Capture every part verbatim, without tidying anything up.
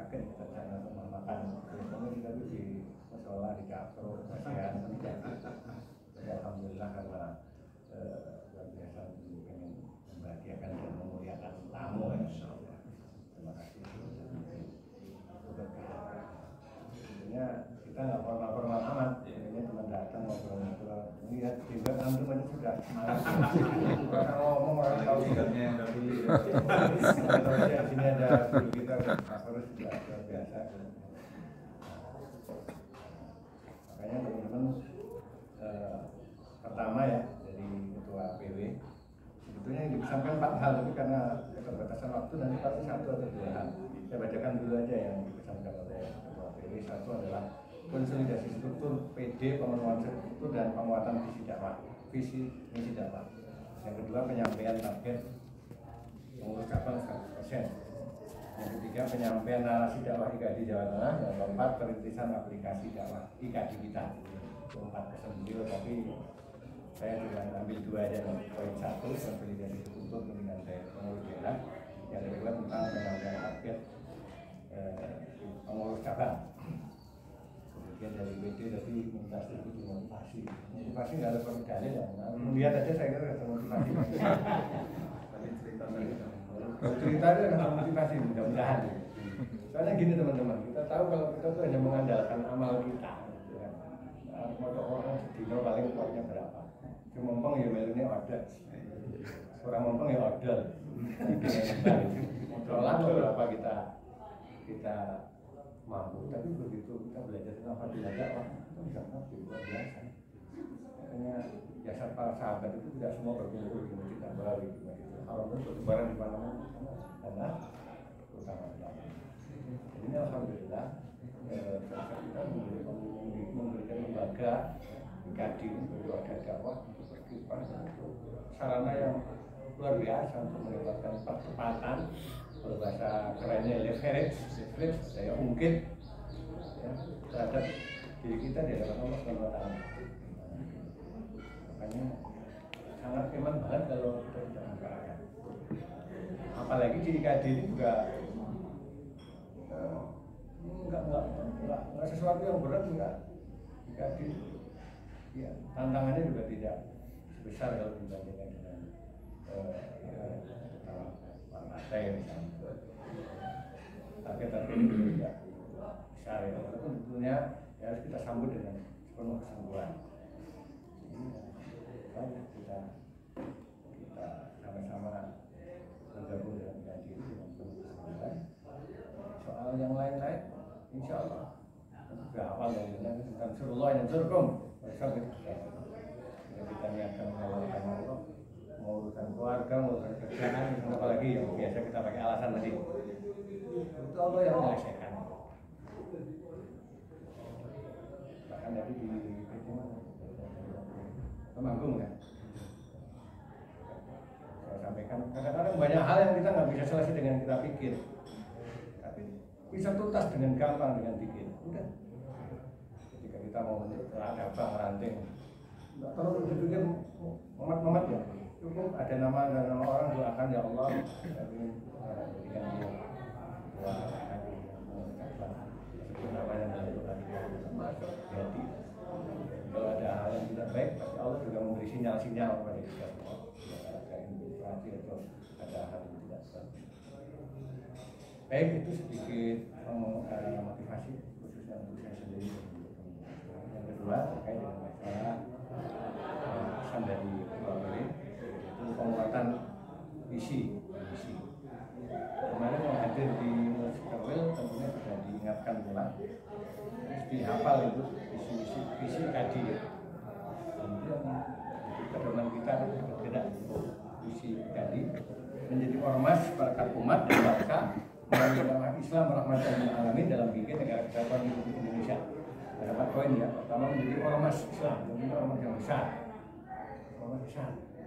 akan kita sana makan kemudian kita di musola di kapro kasihan alhamdulillah karena luar biasa ingin membahagiakan dan memuliakan tamu ya. Terima kasih. Sebenarnya kita nggak formal-formal amat, ini teman datang ngobrol-ngobrol. Lihat juga antum itu sudah semangat. Orang ngomong orang tahu singkatnya tapi di sini ada guru kita harus juga luar biasa. Makanya teman-teman eh, pertama ya dari ketua P W sebetulnya yang dipesankan empat hal tapi karena keterbatasan waktu nanti pasti satu atau dua hal. Saya bacakan dulu aja yang dipesankan oleh ketua P W. Satu adalah konsolidasi struktur P D, pemenuhan struktur dan penguatan visi dakwah, visi misi dakwah. Yang kedua penyampaian target pengurus cabang seratus persen. Yang ketiga penyampaian narasi dakwah I K D Jawa Tengah. Yang keempat perintisan aplikasi dakwah I K D kita. Empat kesembilan tapi saya juga ambil dua aja. Poin satu konsolidasi struktur pimpinan daerah pengurus daerah. Yang kedua tentang penyampaian target eh, pengurus cabang. Kemudian dari B D tadi minta strategi motivasi. Motivasi nggak ada permodalnya ya. Melihat aja saya kira ada motivasi. Kalau cerita itu ada motivasi mudah-mudahan. Soalnya gini teman-teman, kita tahu kalau kita tuh hanya mengandalkan amal kita. Motor orang sedino paling kuatnya berapa? Cuma ngomong ya melunya order. Orang ngomong ya order. Soalnya berapa kita kita mampu, tapi begitu kita belajar tentang fadilah dakwah itu bisa ngerti luar biasa. Makanya jasad para sahabat itu tidak semua berkumpul di Masjid Nabawi, kalau pun bertebaran di mana-mana karena utama dakwah. Ini alhamdulillah eh, kita memberikan lembaga I K D lembaga dakwah untuk berkiprah sarana yang luar biasa untuk mendapatkan percepatan berbahasa kerennya leverage, leverage saya ungkit ya, terhadap diri kita di hadapan Allah Subhanahu wa taala. Makanya sangat iman banget kalau kita tidak menggerakkan. Apalagi di I K D ini juga eh, enggak, enggak, enggak, enggak sesuatu yang berat enggak. I K D ya, tantangannya juga tidak sebesar kalau dibandingkan dengan eh, ya, partai misalnya. Target-target itu tidak besar ya, walaupun tentunya ya harus kita sambut dengan sepenuh kesungguhan. Jadi kita kita sama-sama bergabung dengan I K D dengan penuh kesungguhan. Soal yang lain-lain, insya Allah sudah hafal dari tentang surullah yang surkum. Kita niatkan melakukan Allah, mau urusan keluarga, mau urusan kerjaan, apalagi yang biasa kita pakai alasan tadi. Itu Allah yang menyelesaikan. Bahkan tadi di Temanggung kan, saya sampaikan kadang-kadang banyak hal yang kita nggak bisa selesai dengan kita pikir, tapi bisa tuntas dengan gampang dengan pikir. Udah. Ketika kita mau ada cabang ranting, nggak terlalu dipikir momat-momat ya. Cukup ada nama dan nama orang doakan ya Allah, tapi jadikan dia doakan namanya menentukan masuk jadi kalau ada hal yang tidak baik pasti Allah juga memberi sinyal-sinyal kepada kita semua ada infiltrasi atau ada hal yang tidak baik. Baik, itu sedikit uh, motivasi khususnya untuk saya sendiri. Yang kedua terkait dengan masalah uh, pesan dari Ketua P W yaitu penguatan visi visi. Kemarin yang hadir di Muskerwil tentunya sudah diingatkan pula, terus dihafal itu visi-visi visi tadi ya. Kemudian pedoman kita itu bergerak visi tadi menjadi ormas perangkat umat dan bangsa melalui Islam rahmatan lil alamin dalam bikin negara kesatuan Republik Indonesia. Ada empat poin ya. Pertama menjadi ormas Islam, menjadi ormas yang besar, ormas besar.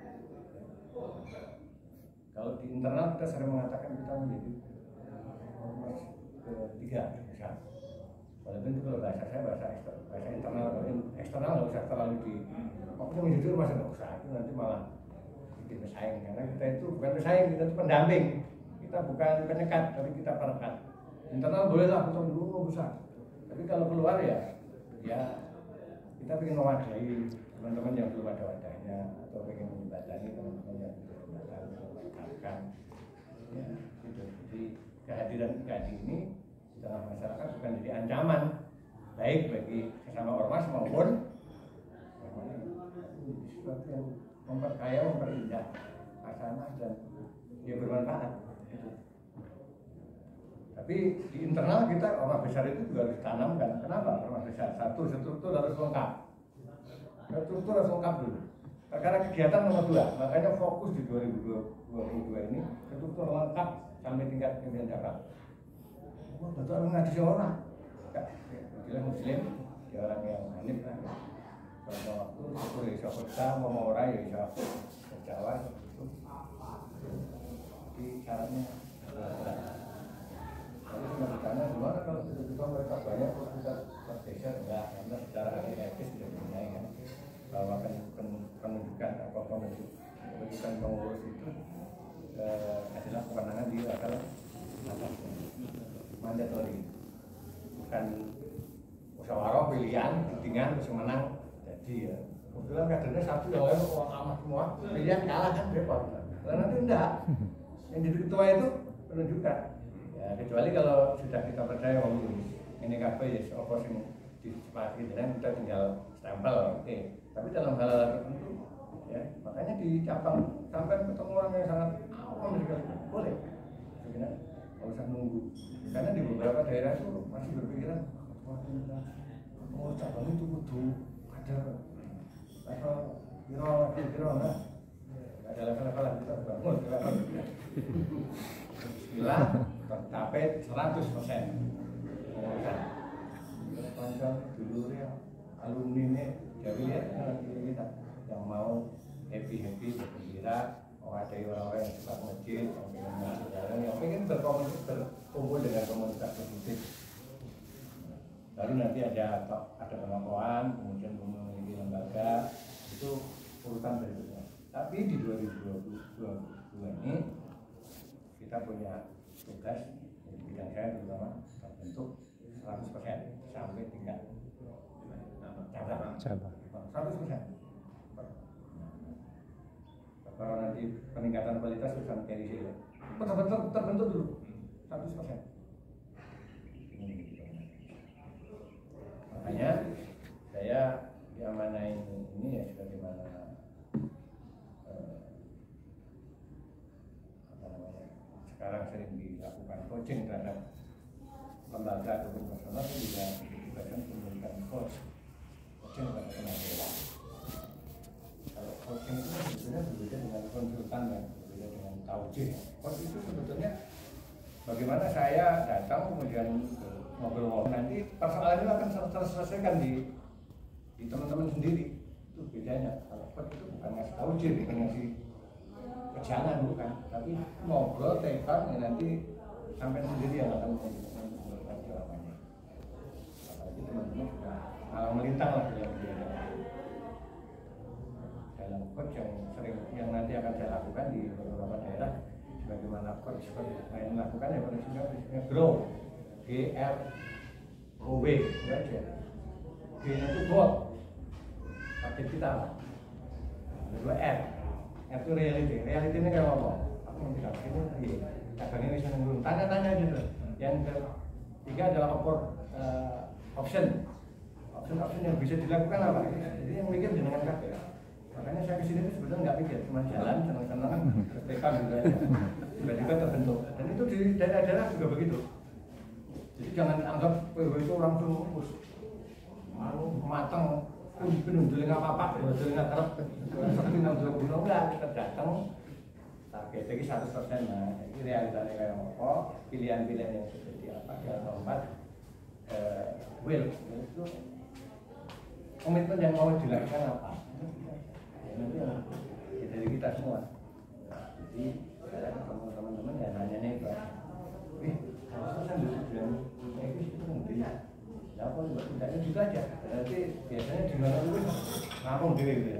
Kalau di internal kita sering mengatakan kita menjadi ormas ketiga besar. Walaupun itu kalau bahasa saya bahasa eksternal, bahasa internal, eksternal nggak usah terlalu di. Pokoknya menjadi ormas nggak usah, itu nanti malah bikin bersaing. Karena kita itu bukan bersaing, kita itu pendamping. Kita bukan penyekat, tapi kita perekat. internal boleh lah potong dulu besar, tapi kalau keluar ya ya kita ingin mewadahi teman-teman yang belum ada wadahnya atau ingin menjembatani teman-teman yang belum ada mendengarkan ya gitu. Jadi kehadiran kami ini di tengah masyarakat bukan jadi ancaman baik bagi sesama ormas maupun sesuatu yang memperkaya, memperindah hasanah dan ya bermanfaat gitu. Tapi di internal kita ormas besar itu juga harus ditanamkan. Kenapa ormas besar? Satu, struktur harus lengkap. Struktur harus lengkap dulu. Perkara kegiatan nomor dua, makanya fokus di dua ribu dua puluh dua ini struktur lengkap sampai tingkat pimpinan cabang. Oh, betul orang ngaji orang. Dia muslim, dia orang yang hanif lah. Kalau waktu itu bisa kerja, mau orang ya bisa Jawa itu. Jadi syaratnya tapi sebenarnya gimana kalau tiba-tiba mereka banyak terus kita bergeser enggak, karena secara etis tidak punya kan bahwa kan penunjukan apa penunjukan pengurus itu eh, adalah kewenangan di akal atas mandatori, bukan musyawarah pilihan dengan terus menang jadi ya kebetulan kadernya satu yang lain orang amat semua pilihan kalah kan repot karena nanti enggak yang jadi ketua itu penunjukan. Ya, kecuali kalau sudah kita percaya oh, ini kafe ya apa sih disepakati dan kita tinggal stempel oke okay. Tapi dalam hal-hal tertentu ya makanya di cabang sampai ketemu orang yang sangat awam sekali boleh sebenarnya nggak usah nunggu karena di beberapa daerah itu masih berpikiran oh cabang itu butuh ada level kira kira enggak ada level-level lah kita bangun level Bismillah tercapai seratus persen pengurusan panjang dulu ya alumni ini jadi ya kita yang mau happy-happy bergembira mewadahi orang-orang yang suka masjid yang ingin berkomunikasi berkumpul dengan komunitas positif baru nanti ada ada pengakuan kemudian memiliki lembaga itu urutan berikutnya tapi di dua ribu dua puluh dua ini kita punya tugas yang saya terutama terbentuk seratus persen sampai tingkat cabang seratus persen. Kalau nanti peningkatan kualitas urusan P R I C betul-betul terbentuk dulu seratus persen. Makanya saya diamanain ini ya sebagaimana sekarang sering dilakukan coaching terhadap lembaga ataupun personal itu juga ditugaskan memberikan coach coaching terhadap tenaga. Kalau coaching itu sebetulnya berbeda dengan konsultan ya, berbeda dengan taujih. Coach itu sebetulnya bagaimana saya datang kemudian ngobrol-ngobrol nanti persoalan itu akan terselesaikan di di teman-teman sendiri. Itu bedanya. Kalau coach itu bukan ngasih taujih, bukan ngasih jangan bukan, tapi ngobrol tekan ya nanti sampai sendiri yang akan menentukan jawabannya. Apalagi teman-teman sudah malah melintang lah dalam dalam coach yang sering yang nanti akan saya lakukan di beberapa daerah sebagaimana coach lain melakukan ya prinsipnya prinsipnya grow, G R O W itu aja. G-nya itu goal, target kita apa? Kedua R. Itu reality, reality ini kayak apa? Aku nanti dapat ini, cabang ini bisa nunggu. Tanya-tanya aja tuh. Yang ketiga adalah opor, uh, option, option-option yang bisa dilakukan apa? Jadi yang mikir dengan kafe. Makanya saya kesini itu sebetulnya nggak mikir, cuma jalan, senang-senang, tekad gitu aja. Tiba-tiba terbentuk. Dan itu di daerah-daerah juga begitu. Jadi jangan anggap P W itu langsung fokus, mau matang. Penunjuk dengan apa-apa, penunjuk dengan kerap seperti penunjuk gunung enggak, kita datang target lagi seratus persen nah, ini realitanya kayak apa, pilihan-pilihan yang seperti apa, yang keempat uh, will, itu komitmen yang mau dilakukan apa ya, nanti ya, dari kita semua nah, jadi teman-teman ya nanya nih Pak wih, seratus persen dulu bilang itu mungkin ya apa juga tidaknya juga aja berarti biasanya di mana itu ngapung diri gitu ya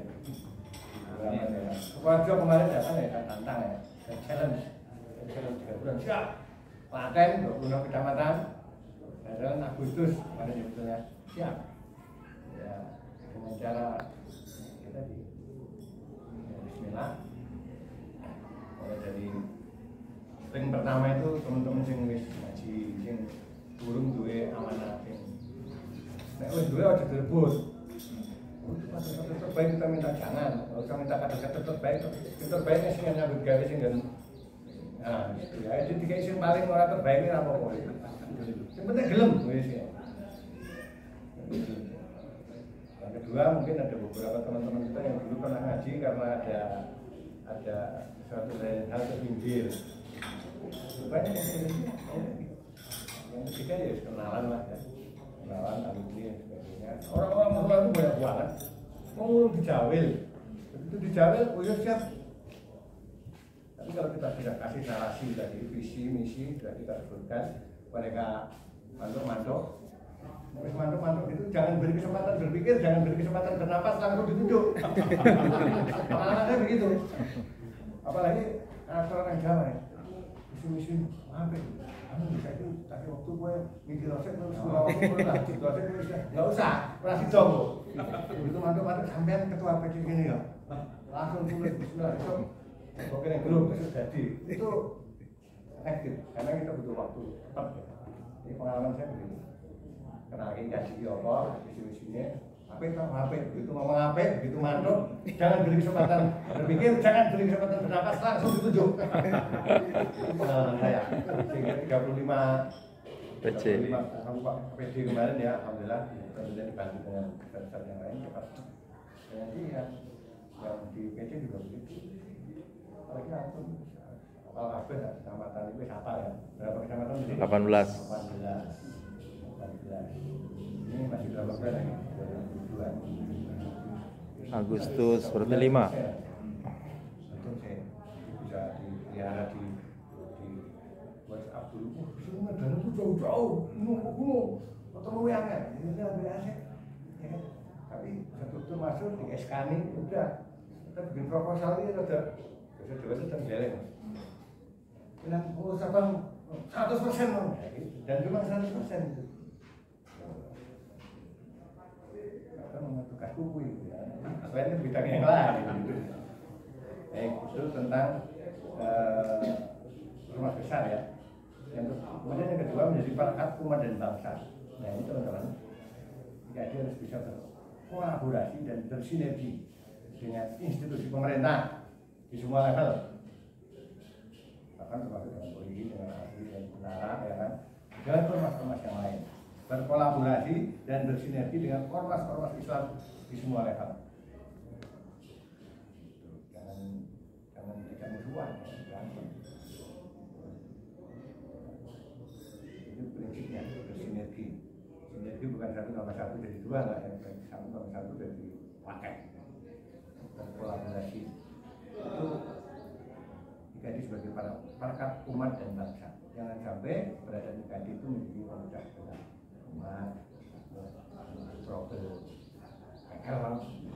Wajo kemarin datang ya kan tantang ya challenge challenge tiga bulan siap Klaten dua puluh enam kecamatan. Dan Agustus kemarin sebetulnya siap. Ya, dengan cara kita di ya, Bismillah. Mulai dari ring pertama itu teman-teman sing wis ngaji, sing burung duwe amanah sing nek wis duwe aja direbut. Kata terbaik kita minta jangan, kalau kita minta kata-kata terbaik, terbaiknya sih yang nyambut gawe sih kan. Nah, itu ya, jadi kayak sih paling orang terbaik ini apa kok? Yang penting gelem, wes ya. Yang kedua mungkin ada beberapa teman-teman kita yang dulu pernah ngaji karena ada ada suatu hal terpinggir. Banyak yang sebelumnya. Yang ketiga ya kenalan lah ya, kenalan, alumni dan sebagainya. Orang-orang musola itu banyak banget. Mau dijawil, begitu dijawil, oh ya siap. Tapi kalau kita sudah kasih narasi tadi, visi, misi, sudah kita sebutkan, mereka mantuk-mantuk, mantuk-mantuk itu jangan beri kesempatan berpikir, jangan beri kesempatan bernapas, langsung ditunjuk. Malah begitu. Apalagi karakter orang Jawa ya, misi-misi, apa itu? Kamu bisa itu, tadi waktu gue mikir roset, terus gue waktu gue lah, roset gue bisa, nggak usah, pernah dicoba. Begitu mantuk-mantuk sampean ketua P C gini ya, langsung tulis bismillah, itu oke yang belum, itu jadi, itu aktif, karena kita butuh waktu, tetap ya. Ini pengalaman saya begitu, kenalin gaji apa, visi-misinya, apa itu, apa begitu ngomong apa, begitu mantuk, jangan beri kesempatan berpikir, jangan beri kesempatan bernapas, langsung ditunjuk. Pengalaman saya, sehingga tiga puluh lima P C P D kemarin ya, alhamdulillah, kemudian dibantu dengan besar yang lain cepat. Dan nanti yang yang di P C juga begitu. Apalagi langsung apal kabeh kecamatan itu siapa ya? Berapa kecamatan tadi? delapan belas. delapan belas. delapan belas. Ini masih berapa bulan lagi? dua ribu dua. Agustus berarti lima. Untung saya bisa dipelihara di di WhatsApp dulu. Oh, sini Medan itu jauh-jauh, gunung-gunung, ketemu yang kan? Ini udah biasa, ya kan? Tapi betul masuk di S K N I udah kita bikin proposal ini udah bisa juga itu terjalin. Bilang, oh sabang seratus persen dan cuma seratus persen itu. Kita menentukan kuku itu ya. Selain itu bidang yang lain. Baik, itu tentang uh, rumah besar ya. Yang kemudian yang kedua menjadi perekat umat dan bangsa. Nah ini teman-teman, jika dia harus bisa berkolaborasi dan bersinergi dengan institusi pemerintah di semua level, bahkan termasuk dengan polisi, dengan asli dan tentara, ya kan, dan ormas-ormas yang lain, berkolaborasi dan bersinergi dengan ormas-ormas Islam di semua level. Jangan jangan tidak musuhan, jangan. Itu prinsipnya bersinergi. Sinergi bukan satu tambah satu jadi dua lah, yang satu tambah satu jadi pakai. Berkolaborasi itu dikaji sebagai para perekat umat dan bangsa. Jangan sampai keberadaan dikaji itu menjadi memecah belah umat, problem, akal,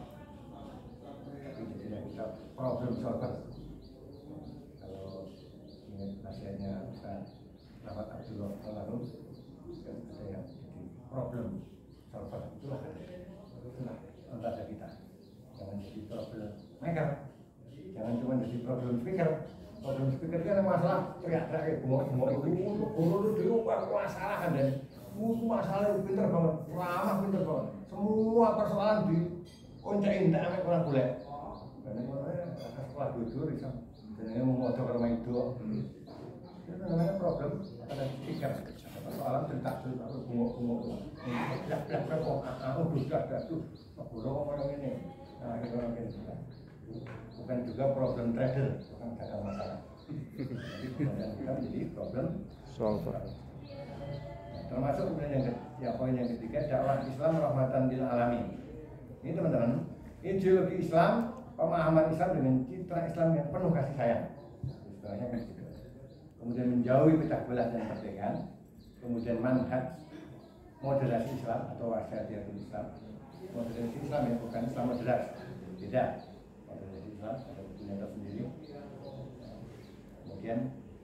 tapi jadilah kita problem solver. Kalau ingat nasihatnya Ustaz Rahmat Abdullah Almarhum, kan ada yang jadi problem solver, itulah itulah tentara kita. Jangan jadi problem maker, jangan cuma jadi problem speaker. Problem speaker kan masalah teriak-teriak bengok-bengok itu, buru itu diubah masalah kan, dan itu masalah itu pinter banget, ramah pinter banget. Semua persoalan di koncain tak ambil orang boleh. Karena orangnya rasa sekolah jujur, dan ini mau ngocok ke rumah itu. Itu namanya problem ada speaker. Persoalan cerita-cerita bengok-bengok, teriak-teriak kok, aku duga-duga tuh, burung orang ini. Nah, itu orang ini juga. Bukan juga problem trader, bukan dagang masalah. Jadi kemudian kita menjadi problem solver. Nah, termasuk kemudian yang ketiga, ya, poin yang ketiga, dakwah Islam rahmatan lil alamin. Ini teman-teman, ideologi Islam, pemahaman Islam dengan citra Islam yang penuh kasih sayang. Istilahnya kan gitu. Kemudian menjauhi pecah belah dan pertikaian. Kemudian manhaj moderasi Islam atau wasyatiyatul Islam. Moderasi Islam yang bukan Islam moderat, beda. Moderasi Islam ada bukunya tersendiri. Kemudian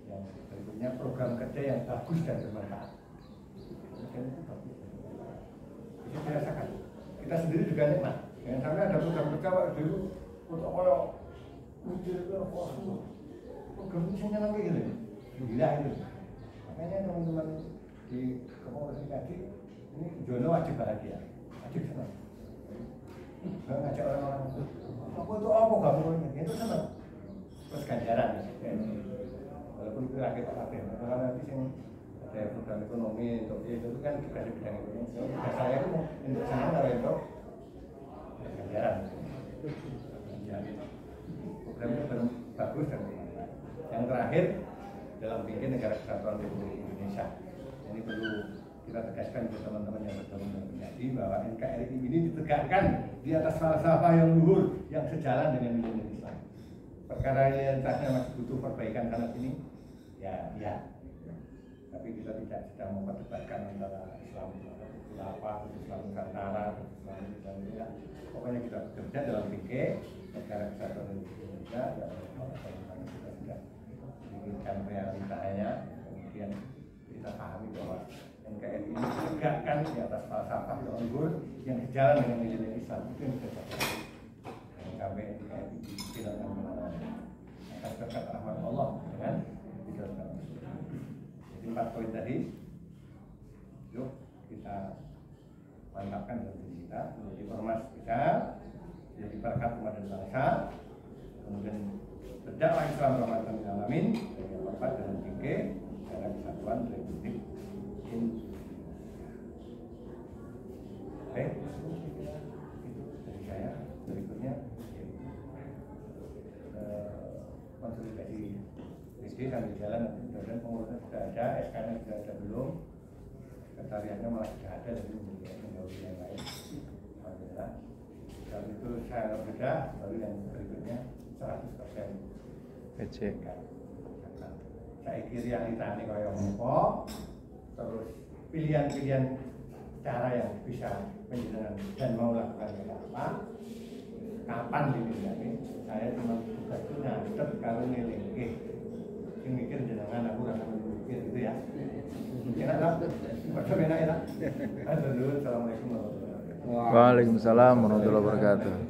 yang berikutnya program kerja yang bagus dan bermanfaat. Dan itu bagus. Itu dirasakan. Kita sendiri juga nikmat. Jangan sampai ada program kerja waktu dulu untuk kalau mikir ke program ini saya nyenang gitu, gila itu. Makanya teman-teman di komunikasi ini jono wajib bahagia, wajib senang. Gak ngajak orang-orang aku itu apa kamu ini itu senang. Terus ganjaran, walaupun itu rakyat apa karena nanti sing ada program ekonomi untuk itu kan juga di bidang ekonomi. Tugas saya itu untuk senang kalau itu ganjaran. Programnya bagus dan yang terakhir dalam bikin negara kesatuan Republik Indonesia ini perlu kita tegaskan ke teman-teman yang bergabung dengan Penyadi bahwa N K R I ini ditegakkan di atas falsafah yang luhur yang sejalan dengan nilai Islam. Perkara realitasnya masih butuh perbaikan sana sini, ya, ya. Tapi kita tidak sedang memperdebatkan antara Islam apa, Islam Nusantara, Islam Indonesia. Pokoknya kita bekerja dalam fikih negara kesatuan Republik Indonesia dan kita sudah memikirkan realitanya, kemudian kita pahami bahwa N K R I ini ditegakkan di atas falsafah yang luhur yang sejalan dengan nilai Islam. Itu yang kita capai. Jangan sampai N K R I tidak akan kemana-mana. Akan berkat rahmat Allah dengan tidak akan. Jadi empat poin tadi, yuk kita mantapkan dalam diri kita, menjadi ormas kita, jadi berkat kepada bangsa, kemudian berdakwah Islam rahmatan lil alamin, dan yang keempat dalam fikih negara kesatuan Republik Indonesia. Baik, itu dari saya. Berikutnya konsolidasi B S D sambil jalan, dan pengurusnya sudah ada, S K-nya sudah ada belum, sekretariatnya malah sudah ada, jadi menjauhi yang lain. Alhamdulillah. Kalau itu saya berbeda, baru yang berikutnya seratus persen P C. Saya kira realitanya kayak apa, terus pilihan-pilihan cara yang bisa menjalankan dan mau lakukan apa, kapan dipilihnya. Saya cuma tugas itu nyatet kalau ngelengke, yang mikir jenengan aku rasa mikir gitu ya. Enak lah, betul enak enak. Assalamualaikum warahmatullahi wabarakatuh. Waalaikumsalam warahmatullahi wabarakatuh.